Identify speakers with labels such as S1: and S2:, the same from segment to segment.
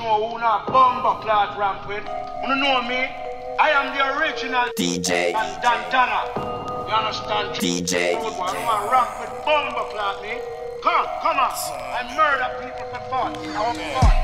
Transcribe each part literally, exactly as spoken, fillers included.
S1: know who not bomber clot ramp with. You know me? I am the original
S2: D J
S1: Dantana. You understand?
S2: D J
S1: Good one. You want ramp with bomber clot me? Come, come on. I murder people for fun. I want fun.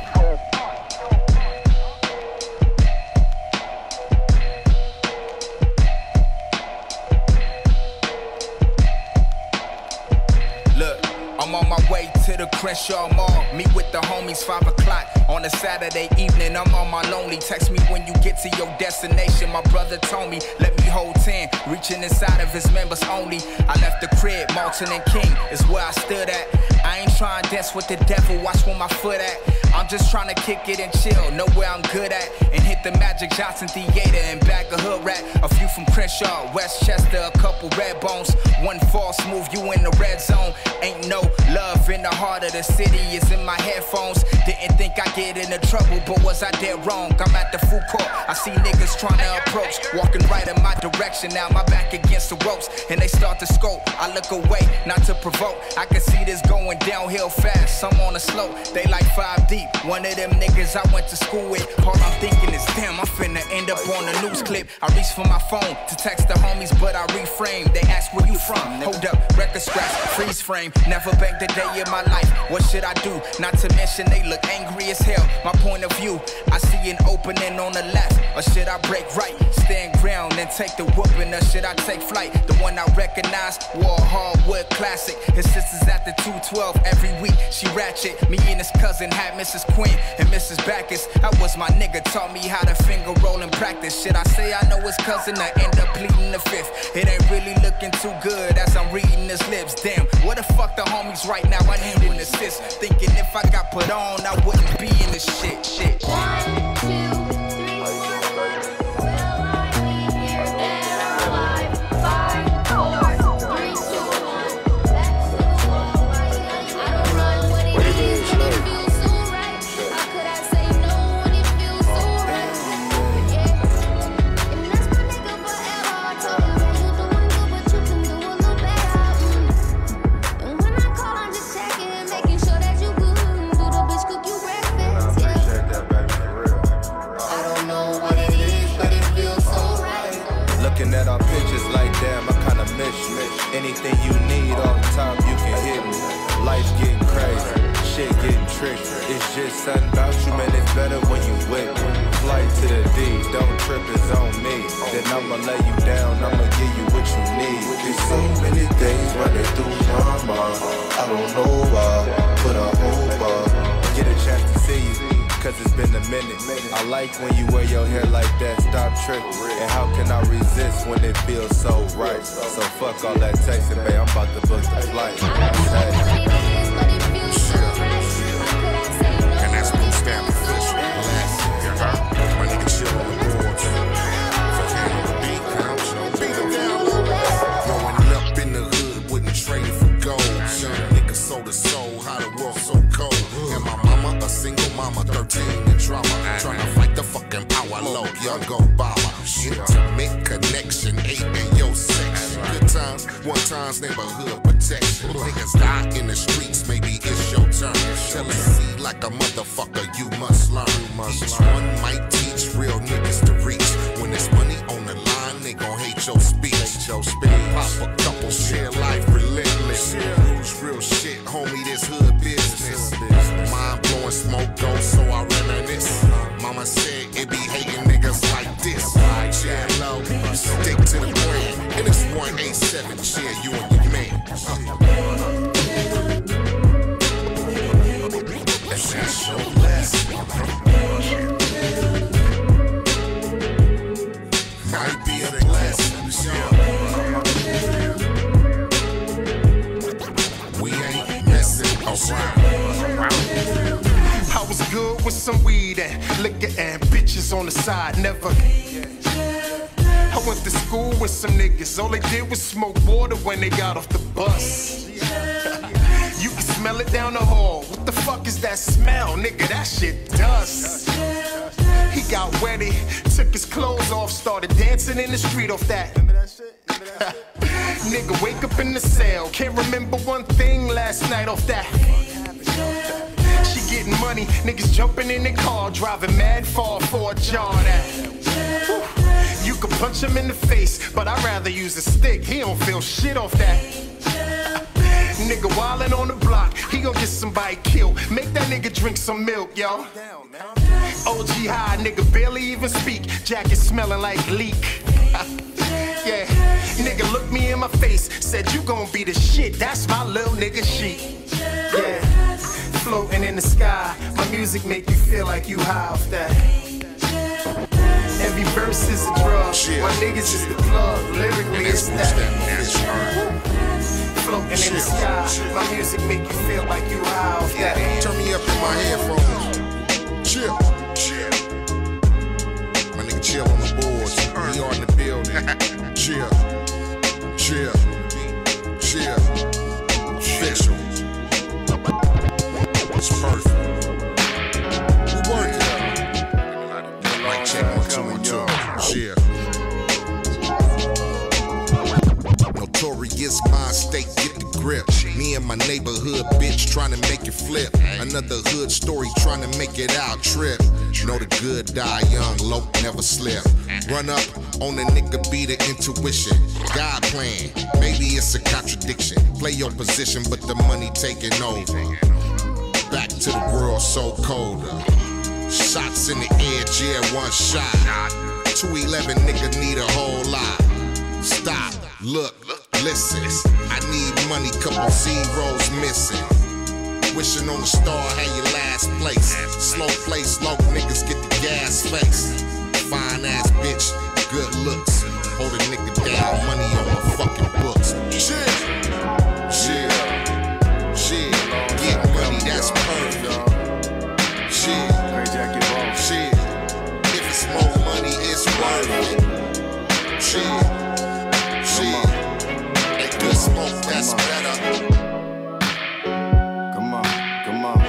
S3: I'm on my way to the Crenshaw Mall. Meet with the homies, five o'clock on a Saturday evening. I'm on my lonely. Text me when you get to your destination. My brother told me, let me hold ten. Reaching inside of his members only. I left the crib, Martin and King is where I stood at. I ain't trying to dance with the devil, watch where my foot at. I'm just trying to kick it and chill, know where I'm good at. And hit the Magic Johnson Theater and bag a hood rat. A few from Crenshaw, Westchester, a couple red bones. One false move, you in the red zone. Ain't no love in the heart of the city, it's in my headphones. Didn't think I'd get into trouble, but was I dead wrong? I'm at the food court, I see niggas trying to approach. Walking right in my direction, now my back against the ropes. And they start to scope, I look away, not to provoke. I can see this going downhill fast, some on the slope. They like five deep, one of them niggas I went to school with. All I'm thinking is, damn, I'm finna end up on a news clip. I reach for my phone to text the homies, but I reframe. They ask where you from, hold up, record scratch, freeze frame. Never banked a day in my life, what should I do? Not to mention they look angry as hell. My point of view, I see an opening on the left. Or should I break right, stand ground and take the whooping? Or should I take flight? The one I recognize, wore a hardwood classic. His sister's at the two twelve every week, she ratchet. Me and his cousin had Missus Quinn and Missus Backus. That was my nigga, taught me how to finger roll and practice. Should I say I know his cousin? I end up pleading the fifth. It ain't really looking too good as I'm reading his lips. Damn, what the fuck the homies right now? I need an assist. Thinking if I got put on, I wouldn't be in this shit. Shit.
S4: One, two, three, four. Will I be here dead or alive? Five, four, three, two, one. Back to the wall. I don't run what it is, but it feels so right. How could I say no when it feels so right? Yeah. And that's my nigga forever. I told you you doing good, but you can do a little better. And when I call, I'm just checking, making sure that you good. Do the bitch cook you breakfast? Yeah. I don't know what it is, but it feels so right.
S5: Looking at our pictures like damn, I kinda miss you. Anything you need off the top, you can hit me. Life's getting crazy, shit getting tricky. It's just something about you, man, it's better when you with me. Flight to the D, don't trip, it's on me. Then I'ma lay you down, I'ma give you what you need.
S6: There's so many things running through my mind. I don't know why, but I hope I
S5: Get a chance to see you, cause it's been a minute. I like when you wear your hair like that, stop tripping. And how can I resist when it feels so right? So fuck all that texting, babe, I'm about to book the flight. Hey.
S7: And that's Blue Stamp official. My nigga chill on the boards. Fucking on the beat, count, beat him down, little bit. Growing up in the hood, wouldn't trade it for gold. Young nigga sold his soul, how the world so cold. And my mama, a single mama, thirteen in drama. Tryna fight the fucking power low, young Obama. Intimate connection, eight in your section. Good times, one times, neighborhood protection. Niggas die in the streets, maybe it's your turn. Jealousy like a motherfucker, you must learn. Each one might teach real niggas to reach. When there's money on the line, they gon' hate your speech. Pop a couple, share life relentless. Who's real shit, homie, this hood business. Mind blowing smoke go, so I reminisce. Mama said it be hating niggas like this. Yeah, low, stick to the brand. And it's one eight seven, yeah, you and your man. And that's your last. Might be a blessing. We ain't messing around.
S8: I was good with some weed and liquor and bitches on the side, never. I went to school with some niggas, all they did was smoke water when they got off the bus. You can smell it down the hall, what the fuck is that smell? Nigga, that shit dust. He got wetty, took his clothes off, started dancing in the street off that. Nigga, wake up in the cell, can't remember one thing last night off that. She getting money. Niggas jumping in the car, driving mad far for a jar that. You can punch him in the face, but I'd rather use a stick. He don't feel shit off that. Nigga wildin' on the block, he gon' get somebody killed. Make that nigga drink some milk, yo. O G high, nigga barely even speak. Jacket smelling like leak. Yeah, nigga looked me in my face, said you gon' be the shit. That's my little nigga sheet. Yeah, floating in the sky. My music make you feel like you high off that. Every verse is a drug. My niggas is the plug. Lyrically, it's that. Floating in the sky. My music make you feel like you high off that.
S7: Turn me up in my headphones. Chill. Chill. My nigga chill on the boards. We are in the building. Chill. Chill. Chill. Official. It's perfect. We working. Like check one, two, one, two. Chill. Notorious mind state, get the grip. Me and my neighborhood bitch trying to make it flip. Another hood story trying to make it out trip. Know the good die young, low never slip. Run up on the nigga, be the intuition. God plan, maybe it's a contradiction. Play your position, but the money taking over. Back to the world so colder. Shots in the air, yeah, one shot. two eleven nigga need a whole lot. Stop, look, listen. I need money, couple zeros missing. Wishing on the star, had your last place. Slow play, slow niggas get the gas face. Fine ass bitch, good looks. Hold a nigga down, money on my fucking books. Shit, shit, shit. Get money, that's perfect. Shit, shit. If it's more money, it's worth it. Shit, shit. Ain't good smoke, that's better.
S6: Come on, come on.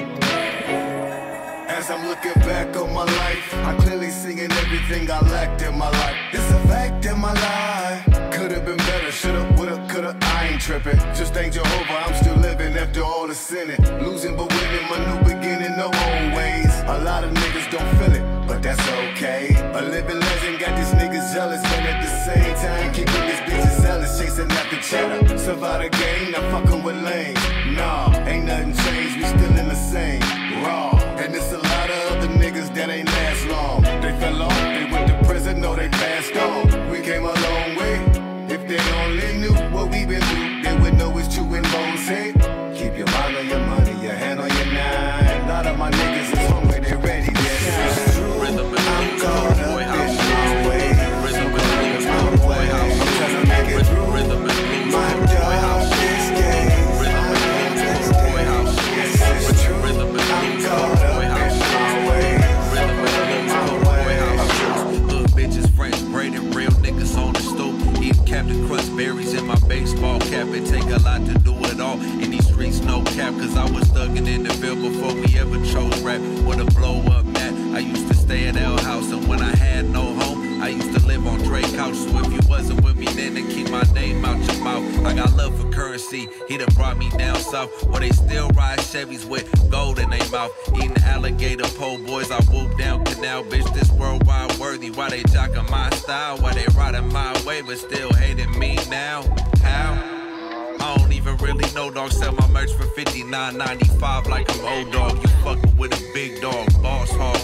S6: As I'm looking back on my life, I'm clearly seeing everything I lacked in my life. It's a fact in my life. Could've been better, should've, would've, could've, I ain't tripping. Just thank Jehovah, I'm still living after all the sinning. Losing but winning, my new beginning, no old ways. A lot of niggas don't feel it, but that's okay. A living legend got these niggas jealous, but at the same time, keeping these bitches zealous, chasing after cheddar. Survive the game, not fucking with lanes. Nah, ain't nothing changed, we still in the same. Raw, and it's a lot of other niggas that ain't last long. They fell off, they went to prison, no, they passed on. We came a long way. If they only knew what we been through, they would know it's true and bones say. Keep your mind on your money, your hand on your nine. A lot of my niggas is hungry, they ready, yes, it's true. I'm caught up in my way. Rhythm and blues, my way. I'm trying to make it through. Rhythm and blues, my dog, this game. Rhythm and blues, yes, it's true. I'm caught up in my way. Rhythm and blues,
S2: hood bitches, friends, braided real niggas on the stoop. Eat Captain Crunch berries in my baseball cap. It take a lot to do it all. In these streets, no cap, cause I was thugging in the field before we ever chose rap. With a blow up mat, I used to stay at L House, and when I had no home, I used to live on Dre couch. So if you wasn't with me then, to keep my name out your mouth. I got love for currency, he done brought me down south, where they still ride Chevys with gold in their mouth. Eating alligator pole boys, I whoop down canal, bitch, this worldwide worthy. Why they jocking my style, why they riding my way, but still hating me now? How? I don't even really know, dog. Sell my merch for fifty-nine ninety-five like I'm old dog. You fucking with a big dog, boss hog.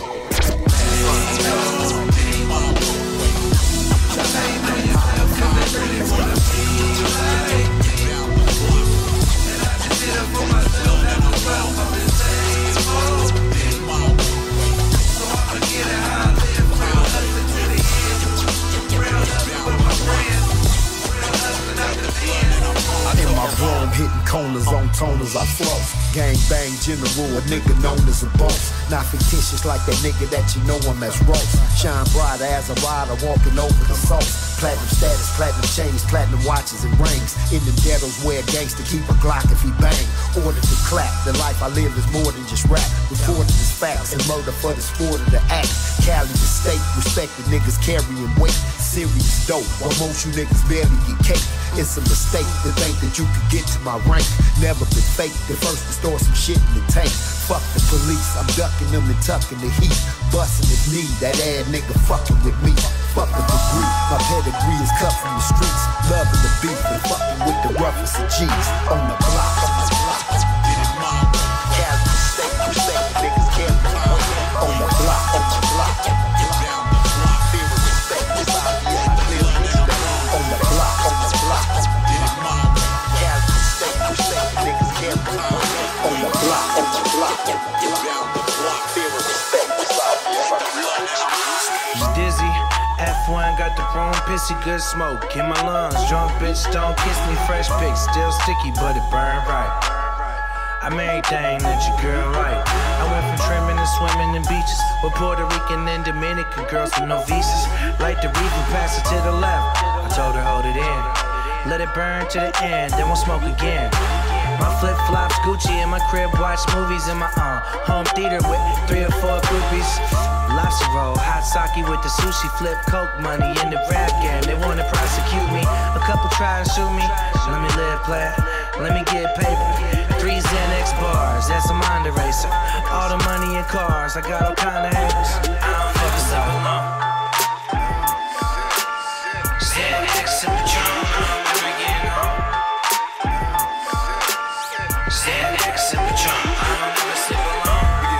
S9: In my room, hitting corners on toners, I floss. Gang bang general, a nigga known as a boss. Not fictitious like that nigga that you know him as Ross. Shine brighter as a rider walking over the sauce. Platinum status, platinum chains, platinum watches and rings. In the ghettos where a gangster keep a Glock if he bang. Ordered to clap, the life I live is more than just rap. Reported as facts and murder for the sport of the act. Cali the state, respect the niggas carrying weight. Serious dope, while most you niggas barely get cake. It's a mistake to think that you could get to my rank. Never been fake, the first store some shit in the tank. Fuck the police, I'm ducking them and tucking the heat. Busting his knee, that ass nigga fucking with me. Fuck the degree, my pedigree is cut from the streets. Loving the beef and fucking with the roughest of G's. On the block, on the block. Get it, mom. Casual state, you say niggas can't be on the block, on the block. Get down the block. Fear and respect, this out here, I clear the respect. On the block, on the block. Get it, mom. Casual state, you say niggas can't be on the block, on the block. Get down the block. Fear and respect, this out here, I clear the respect.
S10: Dizzy. F one got the chrome pissy, good smoke in my lungs. Drunk bitch, don't kiss me, fresh pick, still sticky, but it burn right. I'm everything that your girl like. I went from trimming to swimming in beaches with Puerto Rican and Dominican girls with no visas. Like the reaper, pass it to the left. I told her hold it in, let it burn to the end, then we'll smoke again. My flip flops, Gucci in my crib, watch movies in my uh, home theater with three or four groupies. Lobster roll, hot sake with the sushi, flip coke money in the rap game. They wanna prosecute me, a couple try to shoot me. Let me live, play, let me get paper. Three Xanax bars, that's a mind eraser. All the money in cars, I got all kind of haters. I don't fuck with so long. Xanax in the trunk, never getting home. Xanax in the trunk, I don't ever sleep alone.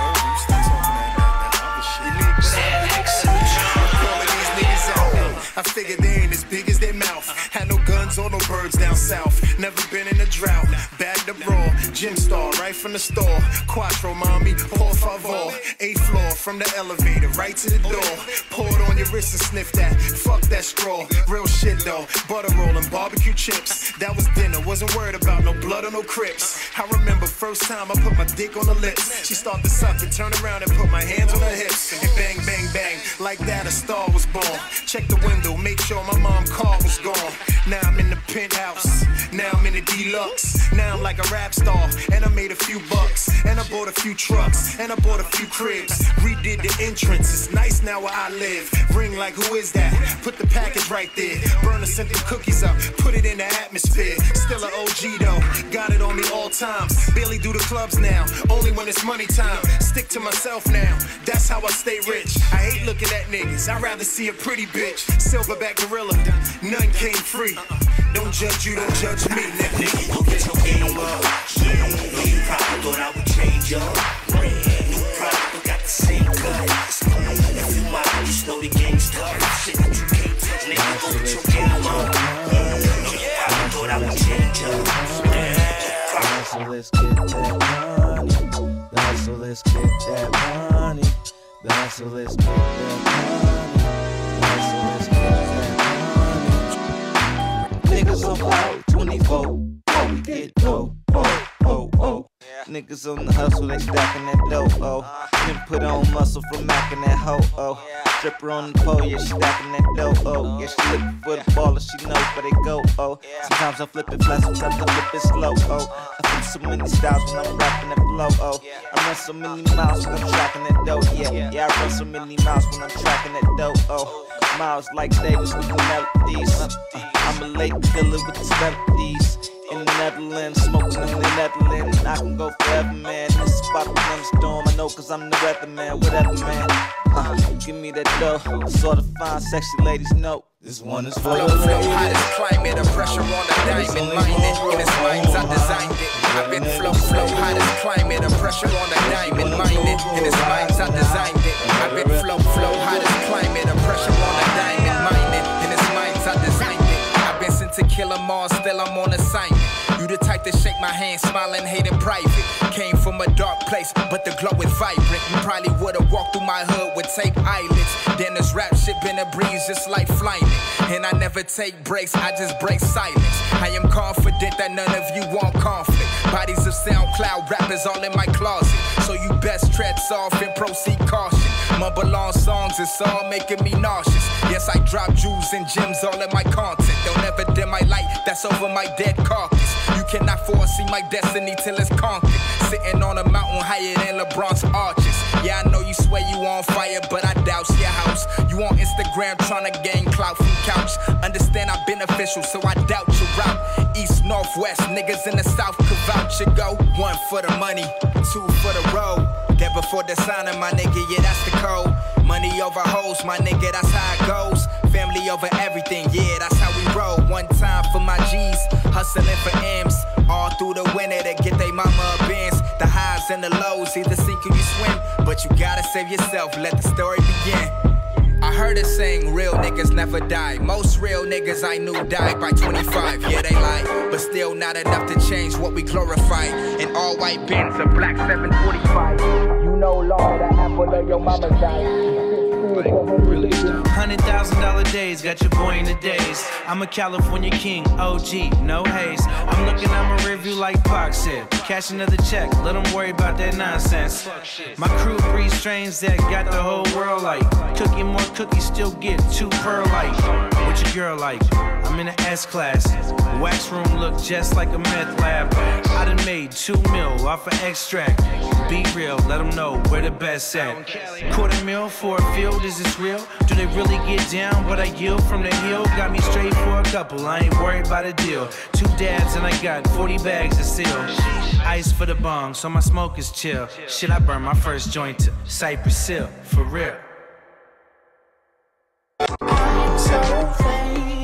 S8: I figured they ain't as big as their mouth. Had no guns or no birds down south. Never been in a drought. Bagged up raw. Gym star right from the store. Quattro, mommy, por favor. Eighth floor from the elevator right to the door. Pour it on your wrist and sniff that. Fuck that straw. Real shit though. Butter roll and barbecue chips. That was dinner. Wasn't worried about no blood or no Crips. I remember first time I put my dick on her lips. She started to suck and turn around and put my hands on her hips. And bang, bang, bang. Like that a star was born. Check the window, make sure my mom's car was gone. Now I'm in the penthouse. Now I'm in the deluxe. Now I'm like a rap star. And I made a few bucks. And I bought a few trucks. And I bought a few cribs. Redid the entrance. It's nice now where I live. Ring like, who is that? Put the package right there. Burner sent them cookies up. Put it in the atmosphere. Still an O G though. Got it on me all times. Barely do the clubs now. Only when it's money time. Stick to myself now. That's how I stay rich. I hate looking at niggas. I'd rather see a pretty bitch. Silverback gorilla. None came free. Don't judge you, don't judge me, nigga.
S11: Nigga, you get your game up. Yeah, know you probably thought I would change up. New product, but got the same cut. If you might, you just know the game's tough. Shit that you can't touch, nigga, go get your game up. Know you probably thought I would change up.
S10: So let's get that money. So let's get that money. So let's get that money. So let's get that money. Niggas on cloud twenty-four. Oh, we get dough. Oh, oh, oh. Niggas on the hustle, they stacking that dough. Oh, then put on muscle from macking that hoe. Oh, stripper on the pole, yeah, she stacking that dough. Oh, yeah, she looking for the baller, she knows where they go. Oh, sometimes I flip it fast, sometimes I flip it slow. Oh, I flip so many styles when I'm rapping that flow. Oh, I run so many miles when I'm tracking that dough. Yeah, yeah, I run so many miles when I'm tracking that dough. Oh, miles like Davis with the melodies. Uh, I'm a late killer with the melodies. In the Netherlands, smoking in the Netherlands. I can go forever, man. This spot will thunderstorm. I know cause I'm the weatherman, whatever, man. Uh, give me that dough. Sort of fine, sexy ladies know. This one is for
S3: Flow,
S10: your
S3: flow,
S10: ladies.
S3: hottest climate, a pressure on the diamond, mining. In his minds, I designed it. I've been flow, flow, hottest climate, a pressure on the diamond, mining. In his minds, I designed it. I've been flow, flow, hottest climate, a pressure on the diamond, mining. In his minds, I designed it. I've been sent to kill 'em all, still I'm on assignment. You the type to shake my hand, smiling, hate in private. Came from a dark place, but the glow is vibrant. You probably would've walked through my hood with tape eyelids. Then this rap shit been a breeze, just like flying. And I never take breaks, I just break silence. I am confident that none of you want conflict. Bodies of SoundCloud rappers all in my closet. So you best tread soft and proceed caution. Mumble on songs, it's all making me nauseous. Yes, I drop jewels and gems all in my content. Don't ever dim my light, that's over my dead carcass. You cannot foresee my destiny till it's conquered. Sitting on a mountain higher than LeBron's arches. Yeah, I know you swear you on fire, but I douse your house. You on Instagram trying to gain clout from couch. Understand I'm beneficial, so I doubt your route. East, northwest, niggas in the south could vouch your go. One for the money, two for the road. That before the signing, my nigga, yeah, that's the code. Money over hoes, my nigga, that's how it goes. Family over everything, yeah, that's how we roll. One time for my G's, hustling for M's. All through the winter to get they mama a Benz. The highs and the lows, either sink or you swim. But you gotta save yourself, let the story begin. I heard a saying, real niggas never die. Most real niggas I knew died by twenty-five. Yeah, they lie, but still not enough to change what we glorify. In all white Benz, a black seven forty-five. You no longer the apple of your mama's eye.
S10: Hundred thousand dollar days, got your boy in the days. I'm a California king, O G, no haze. I'm looking at my review like Pac said. Cash another check, let them worry about that nonsense. My crew breeds strains that got the whole world like. Cooking more cookies, still get two pearl like. What your girl like? I'm in an S class. Wax room look just like a meth lab. I done made two mil off of extract. Be real, let them know where the best at. Quarter mil for a field, is this real? Do they really get down what I yield from the hill? Got me straight for a couple, I ain't worried about a deal. Two dabs and I got forty bags to seal. Ice for the bong, so my smoke is chill. Shit, I burn my first joint to Cypress Hill, for real. I'm so faded.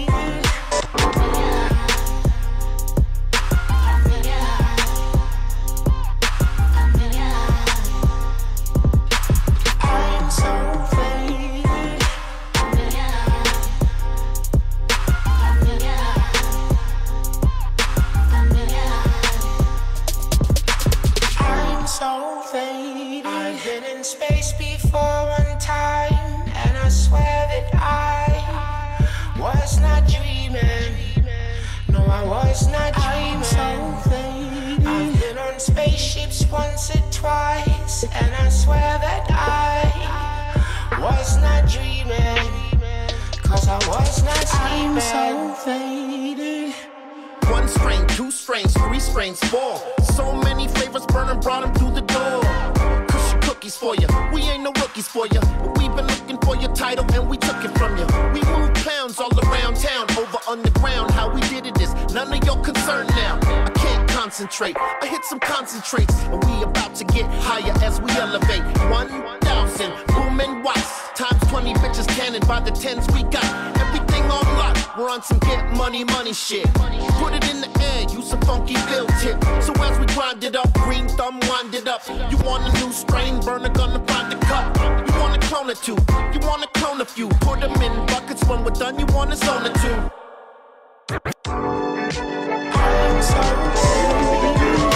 S12: I've been in space before one time, and I swear that I was not dreaming. No, I was not dreaming. I've been on spaceships once or twice, and I swear that I was not dreaming. Cause I was not dreaming. I'm so faded.
S13: One strain, two strains, three strains, four. So many flavors burning, brought them through the door. Cushy cookies for you, we ain't no rookies for you. But we've been looking for your title and we took it from you. We moved clowns all around town, over underground. How we did it is none of your concern now. I can't concentrate, I hit some concentrates. And we about to get higher as we elevate. One thousand booming watts, times twenty bitches cannon by the tens we got. Everything on lock, we're on some get money, money shit. Put it in the air, use a funky bill tip. So as we grind it up, green thumb wind it up. You want a new strain, burner gonna find the cup. You want a clone or two, you want to clone a few. Put them in buckets, when we're done, you want a zone or two. I'm so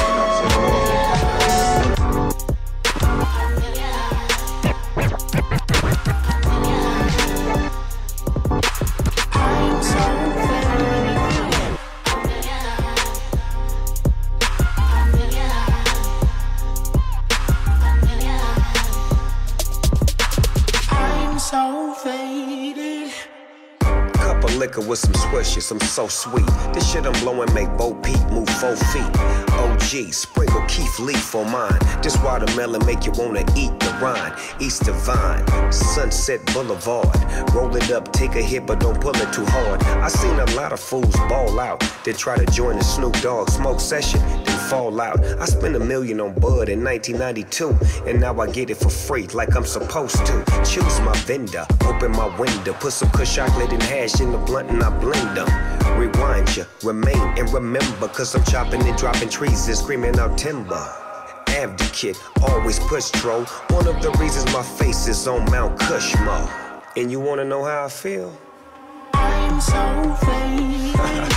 S13: so faded.
S14: Cup of liquor with some swishes, I'm so sweet. This shit I'm blowing make Bo Peep move four feet. O G, sprinkle Keith Leaf on mine. This watermelon make you wanna eat the rind. Easter Vine, Sunset Boulevard. Roll it up, take a hit, but don't pull it too hard. I seen a lot of fools ball out, then try to join the Snoop Dogg smoke session, then fall out. I spent a million on Bud in nineteen ninety-two, and now I get it for free like I'm supposed to. Choose my vendor, open my window, put some kush chocolate and hash in the blunt and I blend them. Rewind ya, remain and remember, cause I'm chopping and dropping trees and screaming out timber. Advocate, always push troll. One of the reasons my face is on Mount Cushmore. And you wanna know how I feel?
S12: I'm so faded.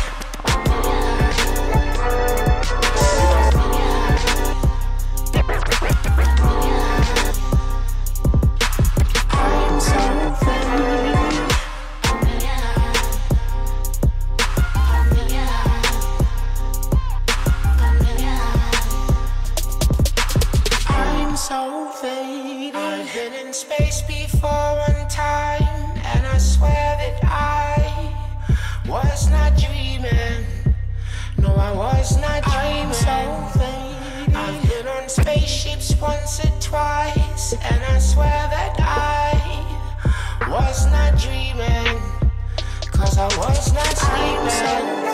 S12: I'm so faded. I'm so faded. I've been in space before one time, and I swear that I was not dreaming. something. I've been on spaceships once or twice, and I swear that I was not dreaming, cause I was not sleeping.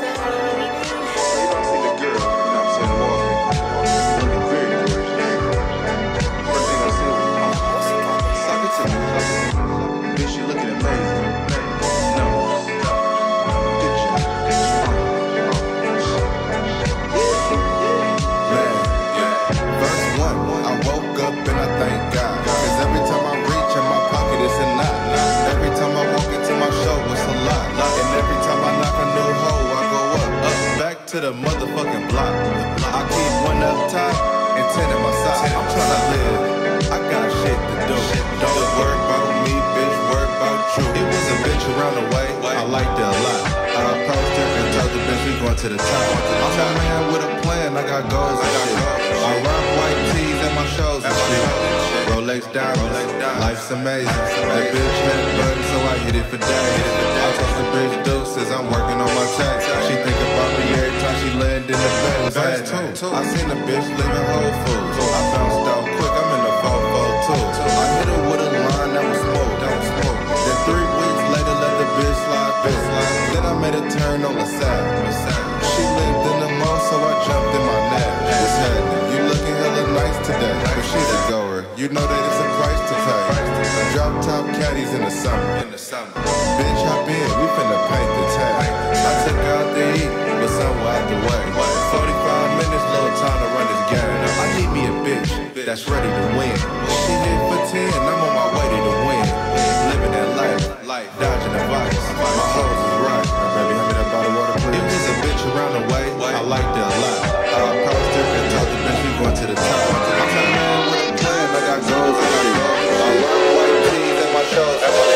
S5: To the motherfucking block. I keep one up top and ten in my side. I'm tryna live. I got shit to do. Don't worry about me, bitch. Worry about you. It was a bitch around the way. I liked it a lot. I approached her and told the bitch we going to the top. I'm a man with a plan. I got goals and shit. I rock white tees at my shows and shit. Rolex diamonds. Life's amazing. That bitch had buttons, so I hit it for days. I told the bitch deuces. I'm working on my tax. She think about me every time she land in the bed. Verse two. I seen a bitch living Whole Foods. I bounced out quick. I'm in the four four two. I hit her with a line that was smooth. That was smooth. Then three weeks later, let the bitch slide, bitch slide. Then I made a turn on the side. She lived in the mall, so I jumped in my nap. What's happening? You looking hella nice today, but she's a goer. You know that it's a price to pay. Drop top caddies in the summer. Bitch, hop in, we finna paint the tag. I took her out to eat, but somewhere out the way. forty-five minutes, little time to run this game. I need me a bitch that's ready to win. She hit for ten, I'm on my way to the win. Living that life, dodging the vice. My hoes is right. Baby, hand me that bottle of water, please. It was a bitch around the way, I liked it a lot. I approached her and told the bitch we going to the top. I'm a man with a plan, I got goals and I go. I wear white tees at my shows.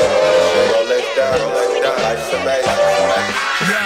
S5: Rolex down, life's amazing.
S15: Yo,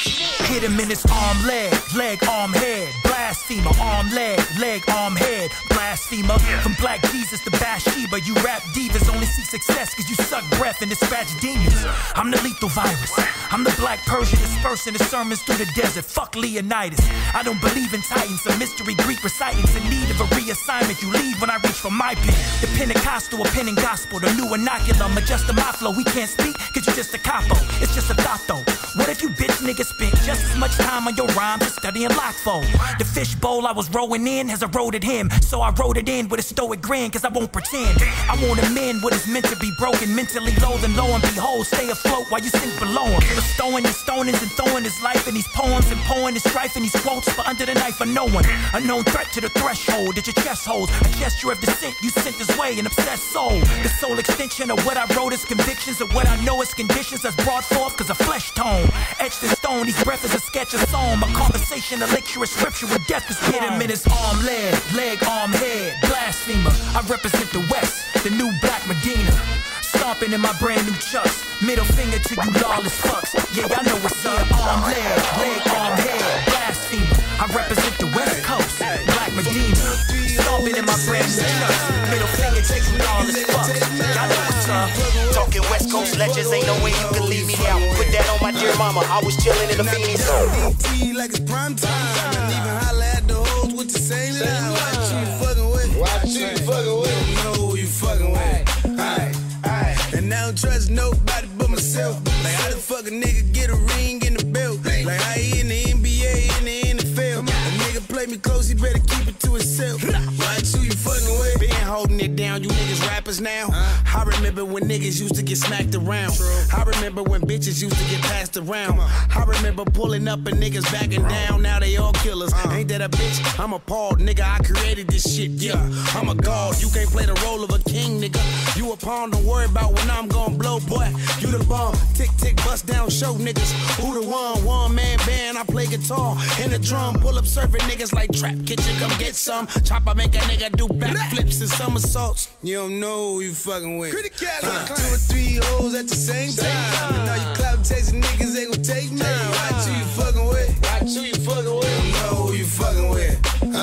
S15: hit him in his arm, leg, leg, arm, head. Blasphemer, arm, leg, leg, arm, head. Blasphemer, from Black Jesus to Bathsheba. You rap divas only see success cause you suck breath and dispatch demons. I'm the lethal virus. I'm the black Persian dispersing the sermons through the desert. Fuck Leonidas. I don't believe in titans. A mystery Greek recitings in need of a reassignment. You leave when I reach for my pen. The Pentecostal, a pen and gospel. The new inoculum, adjusting my flow. We can't speak cause you're just a capo. It's just a thought though. What if you bitch niggas spent just as much time on your rhymes as studying Lockfold? The fish bowl I was rowing in has eroded him, so I wrote it in with a stoic grin, cause I won't pretend. I want a man what is meant to be broken, mentally low, then lo and behold, stay afloat while you sink below him. Bestowing his stonings and throwing his life in these poems and pouring his strife in these quotes, but under the knife of no one. A known threat to the threshold that your chest holds, a gesture of descent you sent his way, an obsessed soul. The sole extension of what I wrote is convictions of what I know is conditions that's brought forth cause of flesh tone. Etched in stone, these breath is a sketch of song. My conversation, a lecture, a scripture with death is hit him in his arm, leg, leg, arm, head. Blasphemer, I represent the West, the new Black Medina. Stomping in my brand new chucks, middle finger to you lawless fucks. Yeah, I know what's up. Arm, leg, leg, arm, head. Blasphemer, I represent the West Coast, Black Medina. Stomping in my brand new chucks, middle finger to you lawless fucks. Y'all know what's up.
S11: Talking West Coast legends, ain't no way you can leave me out. Put that on my dear mama, I was chilling in the Phoenix.
S16: Like it's prime time, and even holla at the hoes with the same line. Watch you fucking with, watch you fucking with. You know who you fucking with. Alright, alright. And I don't trust nobody but myself. Like how the fuck a nigga get a ring in the belt? Like how he in the N B A, in the N F L. A nigga play me close, he better keep it to himself. Watch who you fucking with. Been holding it down, you niggas rappers now. I remember when niggas used to get smacked around. I remember when bitches used to get passed around. I remember pulling up and niggas backing down. Now they all killers. Ain't that a bitch? I'm appalled, nigga. I created this shit. Yeah, I'm a god. You can't play the role of a king, nigga. You a pawn. Don't worry about when I'm gon' blow, boy. You the bomb. Tick tick, bust down, show niggas who the one. One man band. I play guitar and the drum. Pull up surfing niggas like Trap Kitchen. Come get some. Chopper make a nigga do backflips and somersaults. You don't know who you fucking with. Uh, two or three hoes at the same time. And all you clout chasing niggas ain't gon' take mine. Watch who you fucking with. Watch who you fucking with. You know who you fucking with.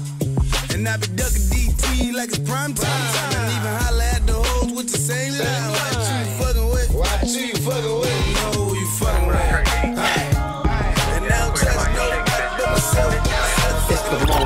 S16: Uh, and I be ducking D T like it's prime time. And even holla at the hoes with the same line. Watch who you fucking with. Watch who you fucking with. You know who you fucking with. Uh, and I don't trust nobody but myself.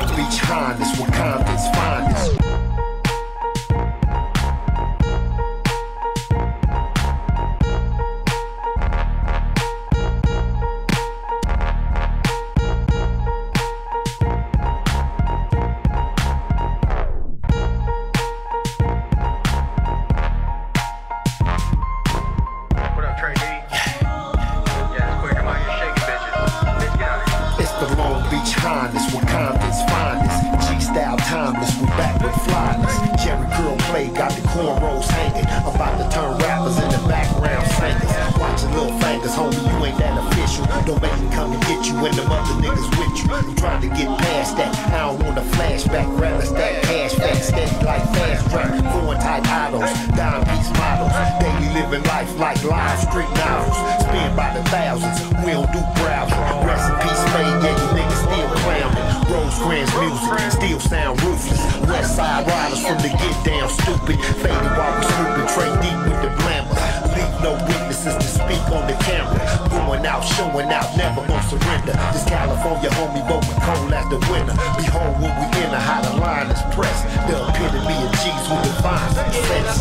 S9: Style timeless, we back with flyness. Jerry curl play, got the cornrows hanging. About to turn rappers in the background singers. Watching little fingers, homie, you ain't that official. Don't make me come and get you when them other niggas with you. I'm trying to get past that. I don't want a flashback, rather stack cash back, steady like fast track. Foreign type idols, dime piece models. Daily living life like live street novels. Spin by the thousands, we don't do browsing. Rest in peace, fade, yeah, you niggas still clowning. Rosecrans music, still sound ruthless. West side riders from the get down stupid. Faded while we snooping, trade deep with the blammer. Leave no witnesses to speak on the camera. Going out, showing out, never gonna surrender. This California homie voting cold as the winter. Behold when we enter how the line is pressed. The epitome of G's who defines success.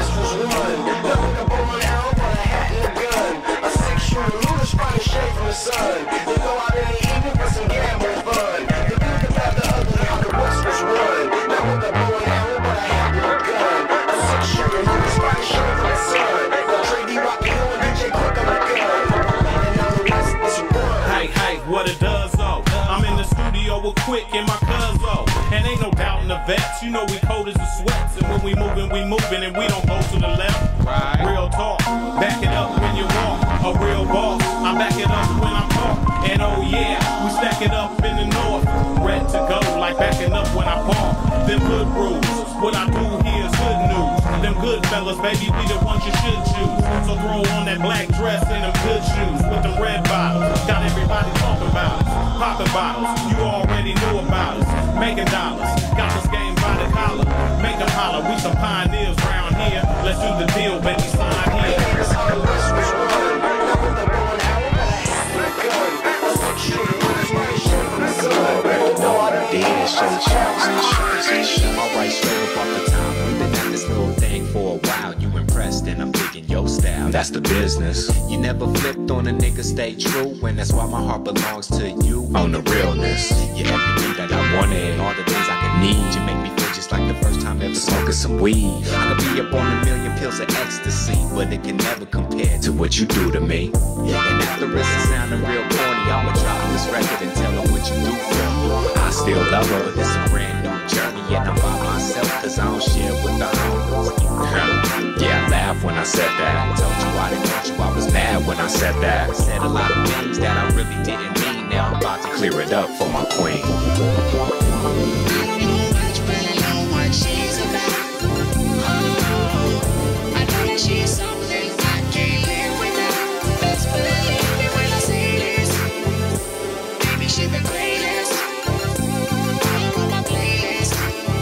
S17: A six-shooter looter spraying shade from the sun. They go out in the evening for some gambling fun. The good, the bad, the ugly, how the West was run. Now with the bow and arrow, but I have no gun. A six-shooter looter spraying shade from the sun. Trey D Rock Hill and D J Quick on the gun. And now the West is run.
S18: Hey, hey, what it does though? I'm in the studio with Quick and my cuzzo. And ain't no doubt in the vets, you know we cold as the sweats. And when we moving, we moving, and we don't go to the left. Right. Real talk, back it up when you walk. A real boss, I back it up when I talk. And oh yeah, we stack it up in the north. Red to go, like backing up when I park. Them good rules, what I do here is good news. Them good fellas, baby, we the ones you should choose. So throw on that black dress and them good shoes with them red bottles. Got everybody talking about us. Popping bottles, you already knew about us. Making dollars, got this game by the collar. Make them holler, we some pioneers round here. Let's do the deal, baby, sign here.
S17: That's how the West was run. Now with the bow and arrow, but I have no gun. A six-shooter looter spraying shade from the sun.
S19: No, I did shake shots. Alright, straight up off the top. We've been at this little thing for a while. You impressed, and I'm digging your style. That's the business. You never flipped on a nigga, stay true. And that's why my heart belongs to you. On the realness. You're everything that I wanted. All the things I can need. You make me feel just like the first time ever smoking some weed. I could be up on a million pills of ecstasy, but it can never compare to what you do to me. And after it's sounding real corny, I'ma drop this record and tell her what you do for me. I still love her, but it's a brand new journey, and I'm by myself cause I don't share with the homies. Yeah, I laughed when I said that. Told you I didn't want you, I was mad when I said that. Said a lot of things that I really didn't mean. Now I'm about to clear it up for my queen.
S4: She's about, oh, I know that she's something I can't live without. Best believe me when I say this, baby, she's the greatest. I'm on my playlist.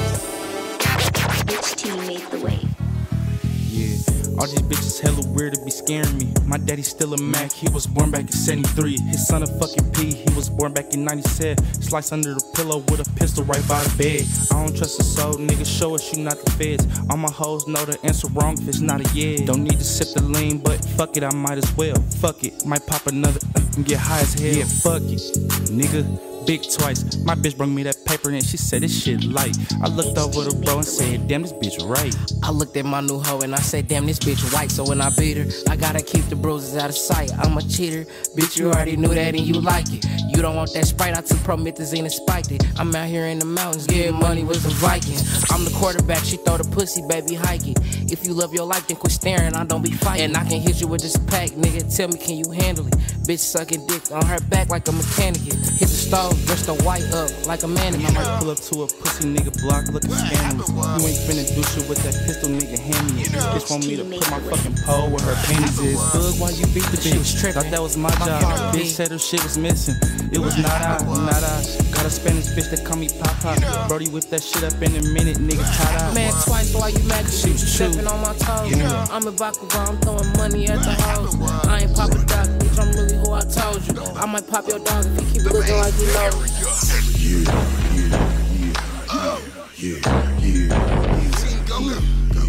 S4: Which team made the wave?
S20: Yeah, all these bitches hella weird to be scaring me. My daddy's still a Mac, he was born back in seventy-three. His son a fucking P, he was born back in ninety-seven. Slice under the pillow with a pistol right by the bed. I don't trust a soul, nigga, show us you not the feds. All my hoes know the answer wrong if it's not a yeah. Don't need to sip the lean, but fuck it, I might as well. Fuck it, might pop another uh, and get high as hell. Yeah, fuck it, nigga. Big twice. My bitch brought me that paper and she said this shit light. I looked over the bro and said, damn, this bitch right.
S21: I looked at my new hoe and I said, damn, this bitch white. So when I beat her, I gotta keep the bruises out of sight. I'm a cheater, bitch, you already knew that and you like it. You don't want that Sprite, I took promethazine and spiked it. I'm out here in the mountains, getting money with the Vikings. I'm the quarterback, she throw the pussy, baby, hike it. If you love your life, then quit staring, I don't be fighting. And I can hit you with this pack, nigga, tell me, can you handle it? Bitch sucking dick on her back like a mechanic. Hit the stove, dress the white up like a mannequin.
S20: I might pull up to a pussy nigga block looking scandalous. You ain't finna do shit with that pistol, nigga, hand me it. Bitch want me to put my fucking pole where her panties is. Thug, why you beat the bitch? Thought that was my job. Bitch said her shit was missing. It was not I, not I. Got a Spanish bitch that call me Papa. Brody whip that shit up in a minute, nigga, tied out.
S21: Man, twice, why you mad? Cause she was tripping on my toes. Yeah. I'm a Bakugan, I'm throwing money at the hoes. I ain't pop a dog, bitch, I'm really who I told you. I might pop your dog if you keep looking like you know me.
S7: Yeah, yeah, yeah, yeah, yeah,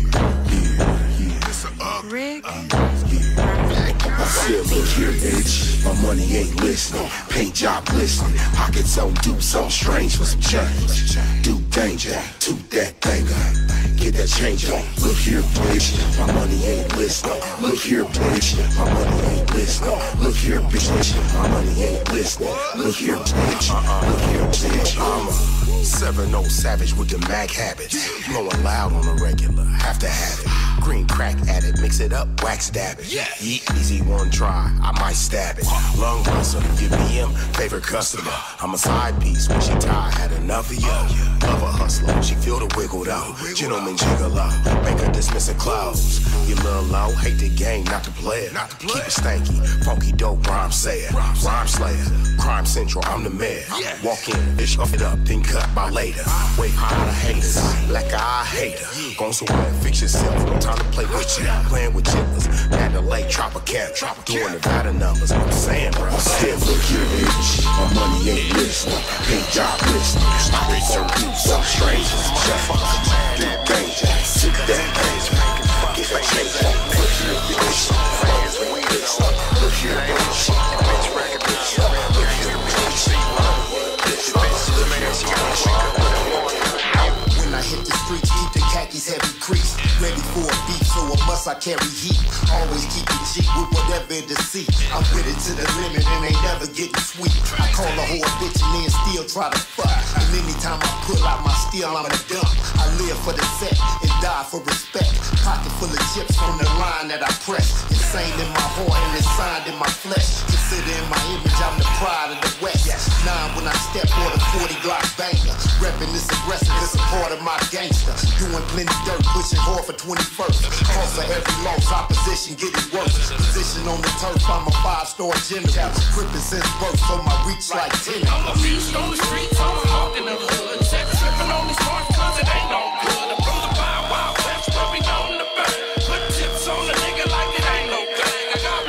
S7: yeah.
S4: Rick.
S7: I said, look here, bitch, my money ain't listening. Paint job listening. Pockets on do something strange for some change. Do danger, toot that thing up. Get that change on. Look here, bitch, my money ain't listening. Look here, bitch, my money ain't listening.
S1: listening. Look here, bitch, my money ain't listening. Look here, bitch, look here, bitch. I'm a seven oh savage with the Mac habits. Blowing loud on the regular, have to have it. Green crack addict, mix it up, wax dab it. Yeah. Easy one try, I might stab it. Lung muscle, give me him, favorite customer. I'm a side piece when she tired, had enough of ya. Love a hustler, she feel the wiggle though. Gentleman gigolo, make her dismiss her clothes. You little low, hate the game, not to play it. Keep it stanky, funky dope, rhyme sayer. Rhyme slayer, crime central, I'm the mayor. Walk in, bitch, up it up, then cut by later. Wait, high to haters, like I hate her. Gone somewhere, fix yourself, no time to play with you. Playing with chippers, at the lake, drop a camp. Doing Nevada numbers, I'm saying, bro. I said, look here, bitch, my money ain't listening. Ain't job listening. I be so deep, some strangers. Do danger, sit that danger. Get a change, look here, bitch. Fans ain't listening. Look here, bitch. Bitch, ragged bitch. Look here, bitch. When I hit the streets, keep the khakis heavy crease. Ready for a beat, so a must I carry heat. Always keep it cheap with whatever to see. I'm with it to the limit and ain't never getting sweet. I call a whore a bitch and then still try to fuck. And anytime I pull out my steel, I'm a dump. I live for the set and die for respect. Pocket full of chips from the line that I press. Insane in my heart and it's signed in my flesh. Consider in my image, I'm the pride of the West. Nine when I step on the forty Glock banger. Reppin' this aggressive, it's a part of my gangster. Doing plenty dirt, pushing hard for twenty-first. Cause for every loss, opposition getting worse. Position on the turf, I'm a five-star general. Crippin' since birth, so my reach like ten.
S22: I'm a beast on the streets, I'm a hawk in the hood. Check trippin' on these parts, cause it ain't no good. I'm from the Wild Wild West, but we known the best. Put tips on the nigga like it ain't no gang. I got